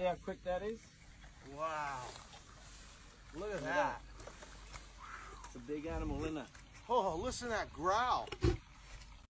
See how quick that is? Wow. Look at that. It's a big animal, isn't it? Oh, listen to that growl.